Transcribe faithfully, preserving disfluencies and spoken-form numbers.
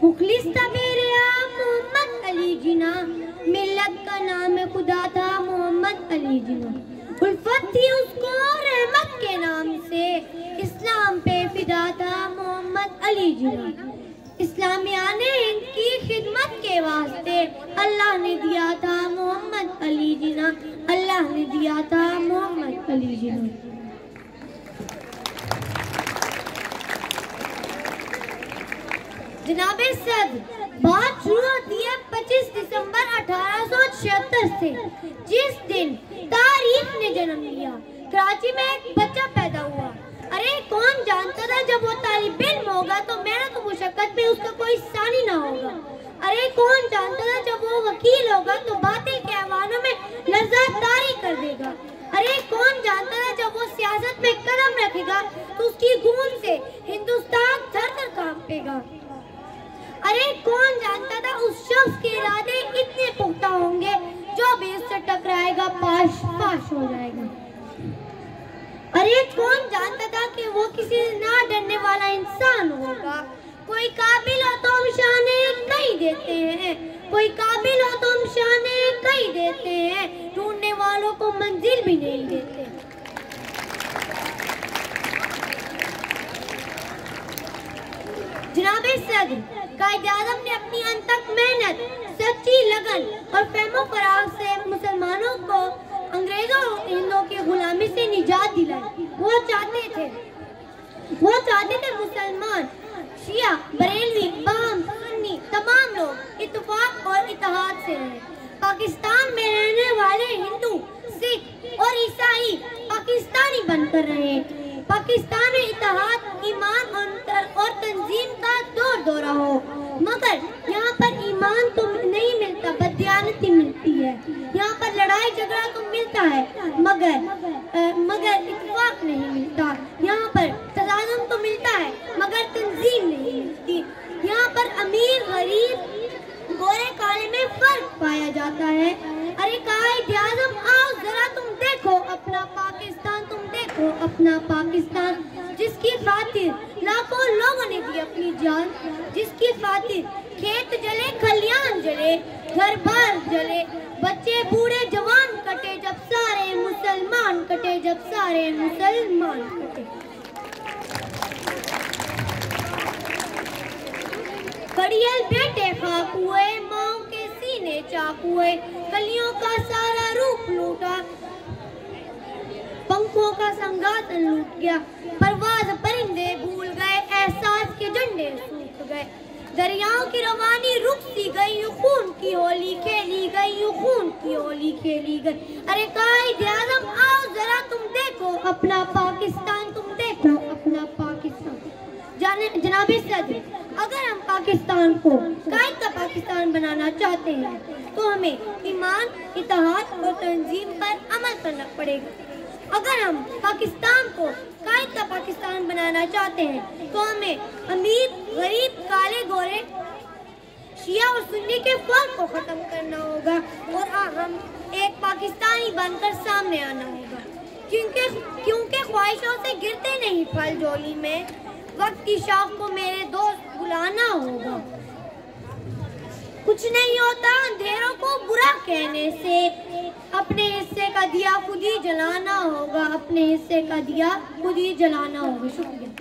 मुखलिस था मेरे आप मोहम्मद अली जिना, मिल्लत का नाम खुदा था मोहम्मद अली जिना। उल्फत थी उसको रहमत के नाम से, इस्लाम पे फिदा था मोहम्मद अली जिना। इस्लामिया ने इनकी खिदमत के वास्ते अल्लाह ने दिया था मोहम्मद अली जिना, अल्लाह ने दिया था मोहम्मद अली जिना। जनाबे सद बात शुरू होती है पच्चीस दिसंबर अठारह सौ छिहत्तर से, जिस दिन तारीख ने जन्म लिया। कराची में एक बच्चा पैदा हुआ। अरे कौन जानता था जब वो तालिब इल्म होगा तो मेहनत और मुशक्कत में उसका कोई सानी ना होगा। अरे कौन जानता था जब वो वकील होगा तो बातिल के ऐवानों में लर्ज़तदारी कर देगा। अरे कौन जानता था जब वो सियासत में कदम रखेगा तो उसकी गूंज से हिंदुस्तान थर-थर कांपेगा। अरे कौन जानता था उस शख्स के इरादे इतने पुख्ता होंगे जो भी उससे टकराएगा पाश पाश हो जाएगा। अरे कौन जानता था कि वो किसी से ना डरने वाला इंसान होगा। कोई काबिल हो तो हम शाने कई देते हैं, कोई काबिल हो तो हम शाने कई देते हैं, ढूंढने वालों को मंजिल भी नहीं देते। जनाबे सदर कायद-ए-आज़म ने अपनी अनथक मेहनत, सच्ची लगन और फहमो फराग से मुसलमानों को अंग्रेजों और हिंदुओं की गुलामी से निजात दिलाई। वो चाहते थे वो चाहते थे मुसलमान, शिया, बरेलवी, बाम, सुन्नी तमाम लोग इत्तेफाक और इत्तेहाद से रहें। पाकिस्तान में रहने वाले हिंदू, सिख और ईसाई पाकिस्तानी बनकर रहे। पाकिस्तान में इत्तेहाद, ईमान और तंजीम का दौर दौरा हो, मगर यहाँ पर ईमान तो नहीं मिलता, बददियानती मिलती है। यहाँ पर लड़ाई झगड़ा तो मिलता है मगर आ, मगर इत्तेफाक नहीं मिलता। यहाँ पर तज़ादुम तो मिलता है मगर तंजीम नहीं मिलती। यहाँ पर अमीर गरीब गोरे काले में फर्क पाया जाता है। अरे कायद-ए-आज़म आओ जरा तुम देखो अपना पाकिस्तान, तुम देखो अपना पाकिस्तान, जिसकी खातिर लाखों लोगों ने दी अपनी जान, जिसकी खातिर खेत जले, खलियान जले, घर बार जले, बच्चे बूढ़े जवान कटे, जब सारे मुसलमान कटे, जब सारे मुसलमान कटे। कड़ियल बेटे खाक हुए, माँ के सीने चाक हुए, कलियों का सारा रूप लूटा, पंखों का संगातन लूट गया, परवाज़ परिंदे भूल गए, एहसास के झंडे सूख गए, दरियाओं की रवानी रुक सी गई, यूं खून की होली खेली गई, यूं खून की होली खेली गई। अरे कायद-ए-आज़म आओ जरा तुम देखो अपना पाकिस्तान, तुम देखो अपना पाकिस्तान। जाने जनाबे सदर, अगर हम पाकिस्तान को कायद का पाकिस्तान बनाना चाहते हैं तो हमें ईमान, इत्तेहाद और तंजीम पर अमल करना पड़ेगा। अगर हम पाकिस्तान को कायद का पाकिस्तान बनाना चाहते हैं तो हमें अमीर, गरीब, काले, गोरे, शिया और सुन्नी के फर्क को खत्म करना होगा और हम एक पाकिस्तानी बनकर सामने आना होगा। क्योंकि क्योंकि ख्वाहिशों से गिरते नहीं फल झोली में, वक्त की शाख को मेरे दोस्त बुलाना होगा। कुछ नहीं होता अंधेरों को बुरा कहने से, अपने हिस्से का दिया खुद ही जलाना होगा, अपने हिस्से का दिया खुद ही जलाना होगा। शुक्रिया।